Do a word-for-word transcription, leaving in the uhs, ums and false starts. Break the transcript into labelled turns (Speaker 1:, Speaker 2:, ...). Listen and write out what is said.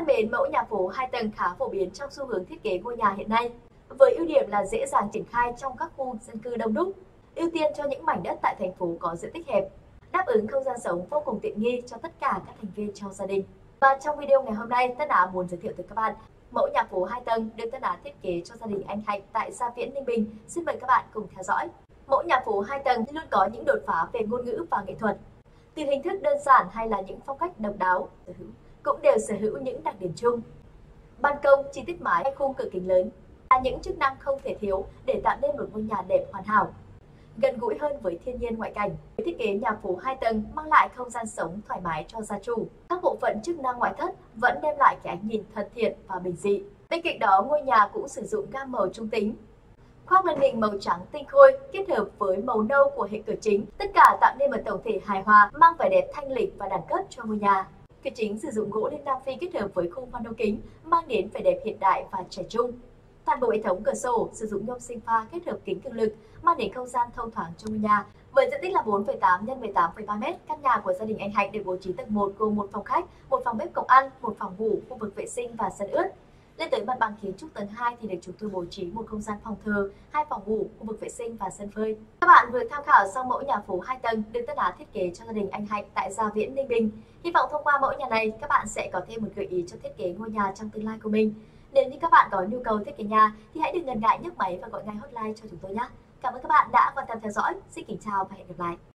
Speaker 1: thân mến, mẫu nhà phố hai tầng khá phổ biến trong xu hướng thiết kế ngôi nhà hiện nay, với ưu điểm là dễ dàng triển khai trong các khu dân cư đông đúc, ưu tiên cho những mảnh đất tại thành phố có diện tích hẹp, đáp ứng không gian sống vô cùng tiện nghi cho tất cả các thành viên trong gia đình. Và trong video ngày hôm nay, Tân Á muốn giới thiệu tới các bạn mẫu nhà phố hai tầng được Tân Á thiết kế cho gia đình anh Hạnh tại Gia Viễn, Ninh Bình. Xin mời các bạn cùng theo dõi. Mẫu nhà phố hai tầng luôn có những đột phá về ngôn ngữ và nghệ thuật. Từ hình thức đơn giản hay là những phong cách độc đáo, cũng đều sở hữu những đặc điểm chung. Ban công, chi tiết mái hay khung cửa kính lớn là những chức năng không thể thiếu để tạo nên một ngôi nhà đẹp hoàn hảo, gần gũi hơn với thiên nhiên ngoại cảnh. Thiết kế nhà phố hai tầng mang lại không gian sống thoải mái cho gia chủ. Các bộ phận chức năng ngoại thất vẫn đem lại cái ánh nhìn thân thiện và bình dị. Bên cạnh đó, ngôi nhà cũng sử dụng gam màu trung tính, khoác lên mình màu trắng tinh khôi kết hợp với màu nâu của hệ cửa chính, tất cả tạo nên một tổng thể hài hòa, mang vẻ đẹp thanh lịch và đẳng cấp cho ngôi nhà. Cửa chính sử dụng gỗ lim Nam Phi kết hợp với khung pano kính, mang đến vẻ đẹp hiện đại và trẻ trung. Toàn bộ hệ thống cửa sổ sử dụng nhôm sinh pha kết hợp kính cường lực, mang đến không gian thông thoáng cho ngôi nhà. Với diện tích là bốn phẩy tám nhân mười tám phẩy ba mét, căn nhà của gia đình anh Hạnh được bố trí tầng một gồm một phòng khách, một phòng bếp cộng ăn, một phòng ngủ, khu vực vệ sinh và sân ướt. Lên tới mặt bằng kiến trúc tầng hai thì được chúng tôi bố trí một không gian phòng thờ, hai phòng ngủ, khu vực vệ sinh và sân phơi. Các bạn vừa tham khảo xong mẫu nhà phố hai tầng được Tân Á thiết kế cho gia đình anh Hạnh tại Gia Viễn, Ninh Bình. Hy vọng thông qua mẫu nhà này, các bạn sẽ có thêm một gợi ý cho thiết kế ngôi nhà trong tương lai của mình. Nếu như các bạn có nhu cầu thiết kế nhà thì hãy đừng ngần ngại nhấc máy và gọi ngay hotline cho chúng tôi nhé. Cảm ơn các bạn đã quan tâm theo dõi. Xin kính chào và hẹn gặp lại.